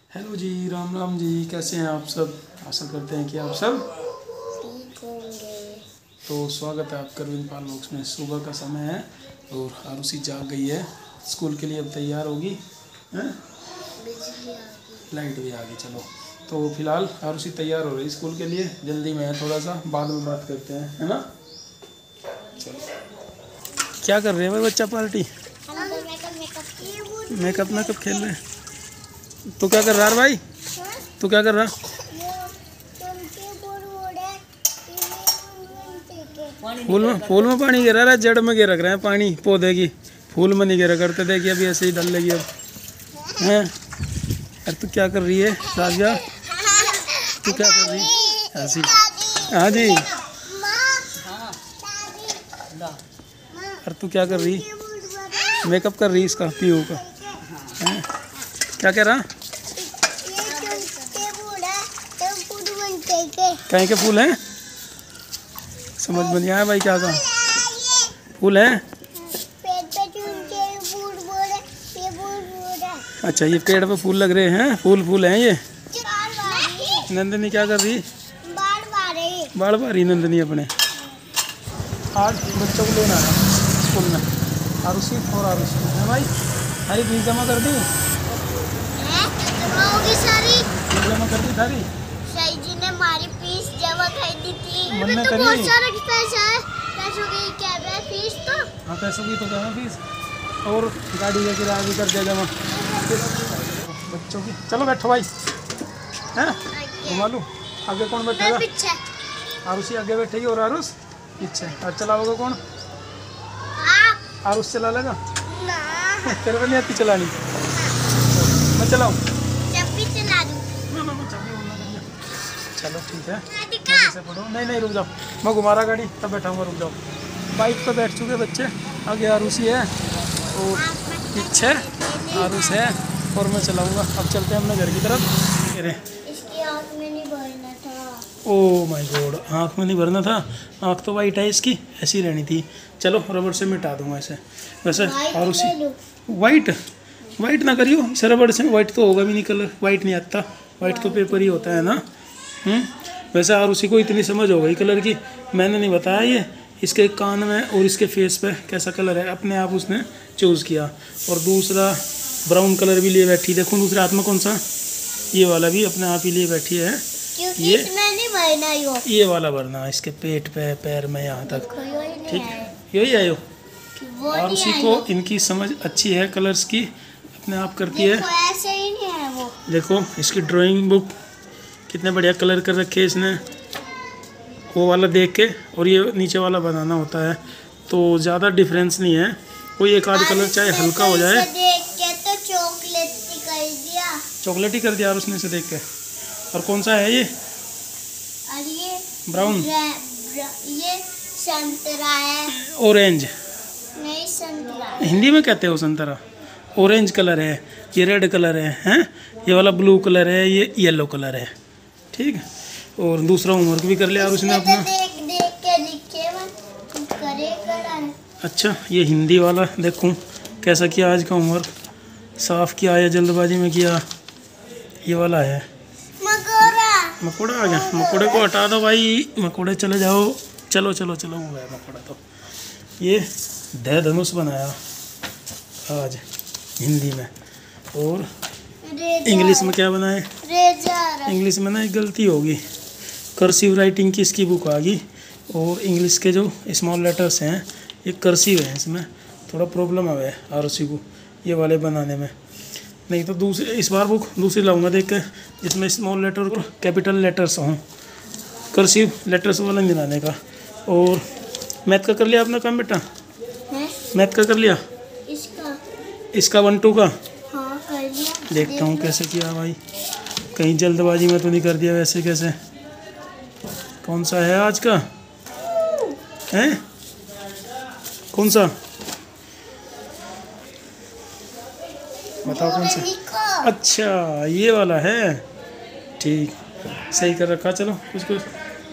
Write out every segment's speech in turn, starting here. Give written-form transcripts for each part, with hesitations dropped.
Hello जी, राम राम जी। कैसे हैं आप सब? आशा करते हैं कि आप सब ठीक होंगे। तो स्वागत है आपका रविंद्र पाल बॉक्स में। सुबह का समय है और आरुषि जाग गई है, स्कूल के लिए अब तैयार होगी हैं? बिजली आ गई। लाइट भी आ गई। चलो तो फिलहाल आरुषि तैयार हो रही स्कूल के लिए। जल्दी में है थोड़ा सा, बाद में बात करते हैं, है ना। चलो क्या कर रहे हैं भाई बच्चा पार्टी? मेकअप खेल रहे हैं। तो क्या कर रहा है भाई? तो क्या कर रहा? फूल में पानी गिरा रहा है, जड़ में गिर रहे हैं पानी पौधे की। फूल में नहीं गिरा करते थे कि अभी ऐसे ही डल लगी अब हैं। अरे तू क्या कर रही है साजिया? तू क्या कर रही है ऐसी? हाँ जी। अरे तू क्या कर रही? मेकअप कर रही इसका पीयू का हैं? क्या कह रहा? कहीं के फूल हैं? समझ में नहीं आया भाई क्या कहा। फूल हैं? अच्छा ये पेड़ पे फूल लग रहे हैं। फूल हैं ये। नंदनी क्या कर रही? बाल बार रही नंदनी अपने। आज बच्चों को लेना है स्कूल में, आरुषि और आरुषि है भाई। सारी फीस जमा कर दी? जमा कर दी सारी? सही जी ने हमारी फीस जमा कर दी थी। मन में तो करी? बहुत सारा पैसा है। पैसों की क्या है फीस तो? हाँ पैसों की तो जमा फीस, और गाड़ी का किराया भी कर दिया जमा बच्चों की। चलो बैठो भाई हैं, घुमा लूँ। आगे कौन बैठेगा? पीछे आरुषि आगे बैठेगी और आरुष पीछे। और चलाओगे कौन? आप आरुष चला लेगा? ना तेरे को नहीं आती चलानी? मैं चलाऊँ? जब भी चला दूँ। चलो ठीक है, से पढ़ो। नहीं रुक जाओ, मैं घुमा रहा गाड़ी तब बैठाऊँगा, रुक जाओ। बाइक पे बैठ चुके बच्चे। आगे आरुषि है और पीछे आरुष है और मैं चलाऊँगा। अब चलते हैं अपने घर की तरफ। अरे इसकी आँख में नहीं भरना था। ओ माय गॉड, आँख में नहीं भरना था? आँख तो वाइट है इसकी, ऐसी रहनी थी। चलो रबड़ से मिटा दूंगा इसे। वैसे आरुषि वाइट ना करियो इसे रबड़ से। वाइट तो होगा भी नहीं कलर, वाइट नहीं आता। वाइट तो पेपर ही होता है ना। वैसे आरुषि को इतनी समझ हो गई कलर की, मैंने नहीं बताया ये। इसके कान में और इसके फेस पे कैसा कलर है अपने आप उसने चूज़ किया। और दूसरा ब्राउन कलर भी लिए बैठी। देखो दूसरे हाथ में कौन सा, ये वाला भी अपने आप ही लिए बैठी है। क्योंकि इसमें नहीं भरना ये वाला भरना इसके पेट पे, पैर में, यहाँ तक। ठीक है, यही आयो। आरुषि को इनकी समझ अच्छी है कलर्स की, अपने आप करती है। ऐसे ही नहीं है वो। देखो इसकी ड्राइंग बुक कितने बढ़िया कलर कर रखे हैं इसने, वो वाला देख के। और ये नीचे वाला बनाना होता है, तो ज़्यादा डिफरेंस नहीं है। कोई एक आध कलर चाहे हल्का हो जाए। देख के तो चॉकलेट ही कर दिया। चॉकलेट ही कर दिया उसने इसे देख के। और कौन सा है ये? और ये ब्राउन, ये संतरा है। ऑरेंज, नहीं संतरा हिंदी में कहते हो संतरा। ऑरेंज कलर है, ये रेड कलर है हैं? ये वाला ब्लू कलर है, ये येलो कलर है। ठीक है, और दूसरा होमवर्क भी कर लिया और उसने अपना। देख के लिखे करेगा। अच्छा ये हिंदी वाला देखूं कैसा किया आज का होमवर्क। साफ किया या जल्दबाजी में किया? ये वाला है मकोड़ा आ गया। मकोड़े को हटा दो भाई, मकोड़े चले जाओ। चलो वो है मकोड़ा। तो ये दह धनुष बनाया आज हिंदी में। और इंग्लिश में क्या बनाए? इंग्लिश में ना एक गलती होगी, कर्सिव राइटिंग की इसकी बुक आ गई। और इंग्लिश के जो स्मॉल लेटर्स हैं ये कर्सिव है, इसमें थोड़ा प्रॉब्लम आ गया आरुषि को ये वाले बनाने में। नहीं तो दूसरी इस बार बुक दूसरी लाऊंगा देख के, जिसमें स्मॉल लेटर और कैपिटल लेटर्स हों, कर्सिव लेटर्स वाला बनाने का। और मैथ का कर लिया आपने काम बेटा? मैथ का कर लिया? इसका 1 2 का? हाँ कर लिया। देखता हूँ कैसे किया भाई, कहीं जल्दबाजी में तो नहीं कर दिया। वैसे कैसे, कौन सा है आज का है? कौन सा बताओ कौन सा? अच्छा ये वाला है, ठीक सही कर रखा। चलो कुछ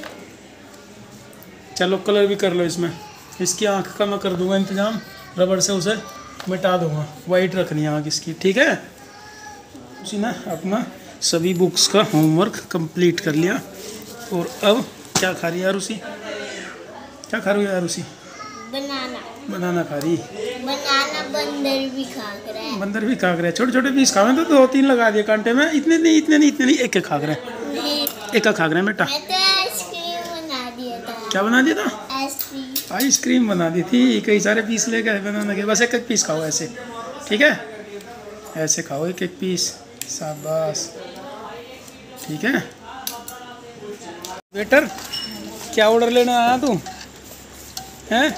चलो कलर भी कर लो इसमें। इसकी आँख का मैं कर दूंगा इंतज़ाम, रबड़ से उसे मिटा दूंगा। वाइट रखनी है आँख इसकी, ठीक है। उसी ना अपना सभी बुक्स का होमवर्क कंप्लीट कर लिया। और अब क्या खा रही है आरुषि? क्या खा रही है आरुषि? बनाना। बनाना खा रही। बनाना बंदर भी खा रहा है। बंदर भी खा रहे हैं। छोटे छोटे पीस खावे तो 2-3 लगा दिए कांटे में। इतने नहीं, इतने नहीं, इतने नहीं, एक एक खा रहे हैं। एक खा रहे हैं बेटा। मैं तो आइसक्रीम बना दिया था। क्या बना दिया था? आइसक्रीम। आइसक्रीम बना दी थी। कई सारे पीस ले गए बनाना के। बस एक एक पीस खाओ ऐसे, ठीक है? ऐसे खाओ एक एक पीस। शाबाश, ठीक है। वेटर, क्या ऑर्डर लेना आया तू? हैं?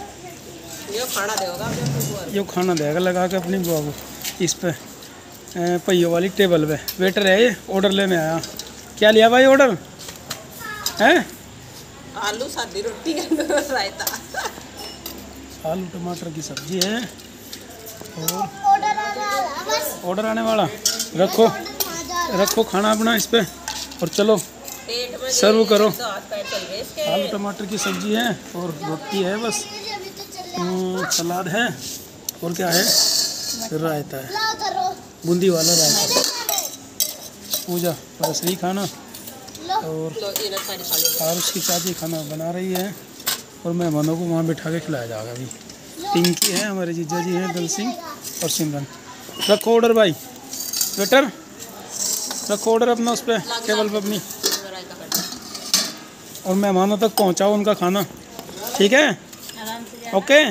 यो खाना देगा लगा के अपनी बुआ को इस पे पहियों वाली टेबल पे। वेटर है ये, ऑर्डर लेने आया। क्या लिया भाई ऑर्डर? हैं? आलू सादी रोटी रायता, आलू टमाटर की सब्जी है। और ऑर्डर ऑर्डर आने वाला। रखो रखो खाना अपना इस पे और चलो पेट में सर्व करो। तो हाथ पैर चल गए इसके। आलू टमाटर की सब्जी है और रोटी है बस। सलाद है और क्या है? रायता है, बूंदी वाला रायता। पूजा बस यही खाना। और लो ये ना सारी खा लो। उसकी चाची खाना बना रही है और मेहमानों को वहाँ बिठा के खिलाया जाएगा। अभी पिंकी है, हमारे जीजा जी हैं, दल सिंह और सिमरन। रखो ऑर्डर भाई। वेटर, रखो ऑर्डर अपना उस पर टेबल पर अपनी, रायता कर दो। और मेहमानों तक पहुँचाओ उनका खाना, ठीक है? आराम से ओके,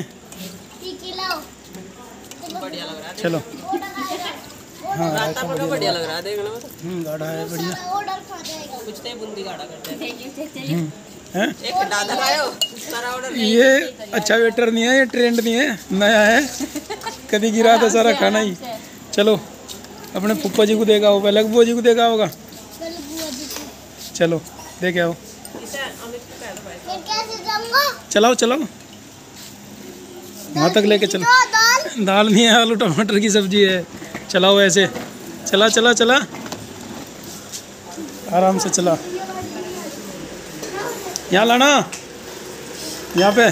बढ़िया लग रहा है। चलो। हाँ रायता बड़ा बढ़िया लग रहा है देखने में। गाढ़ा है, बढ़िया कुछ तो बूंदी गाढ़ा करते हैं। है। एक दादा आयो सारा ऑर्डर। ये अच्छा वेटर नहीं है, ये ट्रेंड नहीं है, नया है। कभी गिरा था सारा खाना ही। चलो अपने फूफा जी को देखा हो, पहले बुआ जी को देखा होगा। चलो देखे आओ। चलाओ चलाओ, वहाँ तक लेके चलो। दाल नहीं है, आलू टमाटर की सब्जी है। चलाओ ऐसे, चला चला चला, आराम से चला। यहाँ लाना, यहाँ पे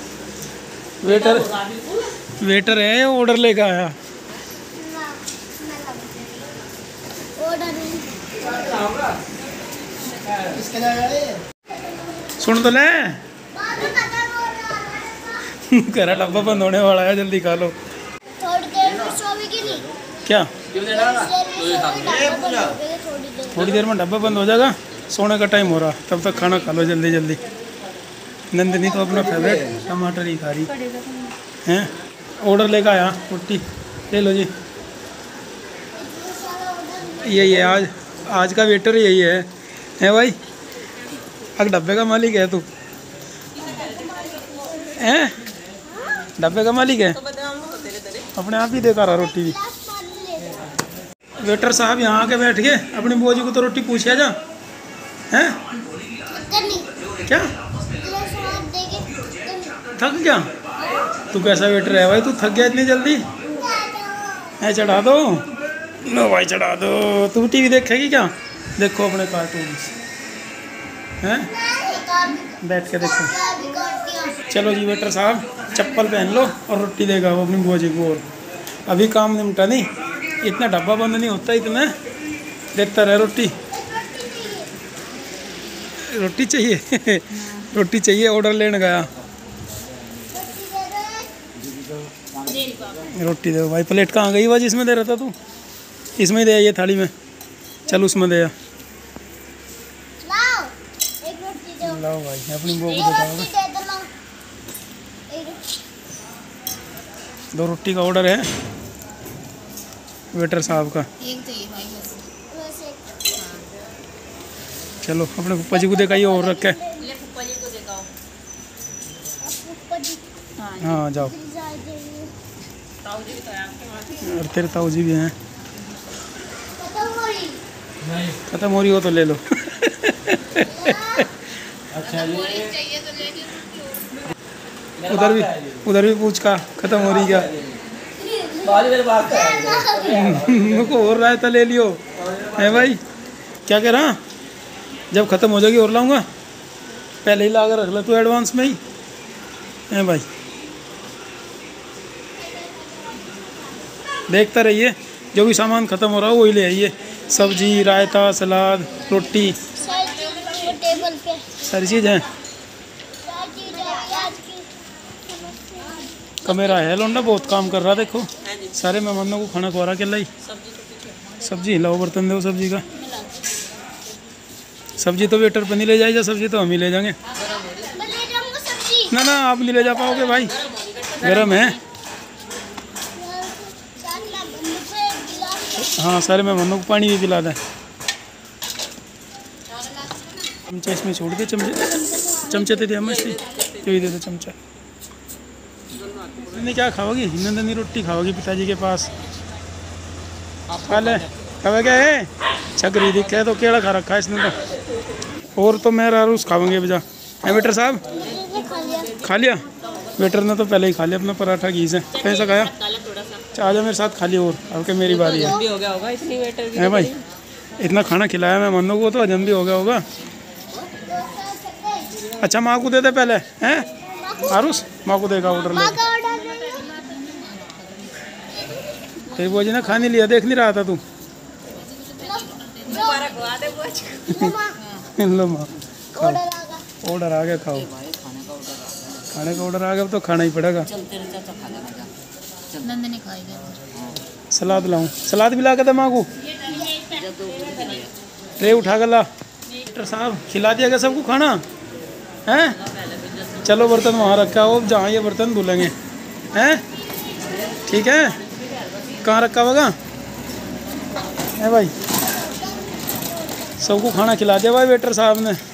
वेटर है, ऑर्डर लेकर आया। सुन तो ले, करा डब्बा बंद होने वाला है, जल्दी खा लो। थोड़ी देर में सोएगी नहीं? क्या? थोड़ी थोड़ी देर में डब्बा बंद हो जाएगा, सोने का टाइम हो रहा, तब तक खाना खा लो जल्दी जल्दी। नंदिनी तो अपना फेवरेट टमाटर ही खा रही हैं। ऑर्डर लेकर आया, रोटी ले लो जी। यही है आज का वेटर यही है भाई? अब डब्बे का मालिक है तू? हैं? डब्बे का मालिक है? अपने आप ही देखा रहा रोटी भी। वेटर साहब यहाँ आके बैठ गए, अपनी बुआ जी को तो रोटी पूछिया जा। हैं? क्या थक गया? तू कैसा वेटर है भाई, तू थक गया इतनी जल्दी? है चढ़ा दो, लो भाई चढ़ा दो। तू टीवी देखेगी क्या? देखो अपने कार्टून्स हैं, बैठ के देखो। चलो जी वेटर साहब, चप्पल पहन लो और रोटी देगा वो अपनी बुआ जी को। और अभी काम निपटा नहीं, इतना डब्बा बंद नहीं होता, इतना देखता रहे। रोटी चाहिए रोटी चाहिए, ऑर्डर लेने गया। रोटी दो भाई। प्लेट कहाँ गई? वह जिसमें दे रहा था तू, इसमें ही दे, ये थाली में। चल उसमें दे। लाओ भाई, अपनी बुआ को बताओ। 2 रोटी का ऑर्डर है वेटर साहब का। चलो अपने पप्पा जी को दिखाइए और रख के। हाँ जाओ। और तेरे ताऊ जी भी हैं। खत्म हो रही हो तो ले लो। अच्छा उधर भी पूछ का खत्म हो रही क्या? मुझको और रायता ले लियो है भाई। क्या कह रहा? जब खत्म हो जाएगी और लाऊंगा, पहले ही ला कर रख ले तू एडवांस में ही है भाई। देखता रहिए, जो भी सामान खत्म हो रहा है वही ले आइए। सब्जी, रायता, सलाद, रोटी, सर जी वो टेबल पे सारी चीज़ है। सर जी आज की समस्या कमेरा है लोंडा, बहुत काम कर रहा देखो। हाँ जी सारे मेहमानों को खाना खवा रहा के लाई। सब्जी तो पीछे सब्जी लाओ, बर्तन दो सब्जी का। सब्जी तो वेटर पर नहीं ले जाएगा, सब्जी तो हम ही ले जाएंगे। मैं ले जाऊंगा सब्जी। ना ना आप नहीं ले जा पाओगे भाई, गर्म है। चार लाख रुपए गिलास हाँ सारे मेहमानों को पानी भी पिला दें। चमचा इसमें छोड़ दे, चमचे दे दे मस्ती, यही दे दे चमचा। नहीं क्या खाओगी, नंदनी रोटी खाओगी पिताजी के पास। खा ले, खावे क्या है छकरी दिखे तो केड़ा खा रखा है इसने तो। और तो मैं रारूस खावेंगे बजा है वेटर साहब। खा लिया। खा लिया वेटर ने तो पहले ही खा लिया अपना पराठा घी से। कैसा खाया? काला थोड़ा सा आजा मेरे साथ खा लिया, और आपके मेरी बारी है। भी हो गया होगा इतनी वेटर की है भाई, इतना खाना खिलाया मैं मन्नू को तो हजम भी हो गया होगा। अच्छा माँ को दे दे पहले, हैं आरुष माँ को देगा ऑर्डर ले। माँ का ऑर्डर दे दो। तेरी बुआ जी ने खा नहीं लिया, देख नहीं रहा था तू। दोबारा खवा दे बुआ जी। लो माँ खाओ, ऑर्डर आ गया। ऑर्डर आ गया, खाओ। खाने का ऑर्डर आ गया, अब तो खाना ही पड़ेगा। नंदनी खाएगी। सलाद लाऊं, सलाद भी ला के दे माँ को। ट्रे उठा कर ला। डॉक्टर साहब खिला दिया गया सबको खाना हैं? चलो बर्तन वहाँ रखा हो, जहाँ ये बर्तन धुलेंगे हैं, ठीक है? कहाँ रखा होगा है भाई? सबको खाना खिला दिया भाई वेटर साहब ने।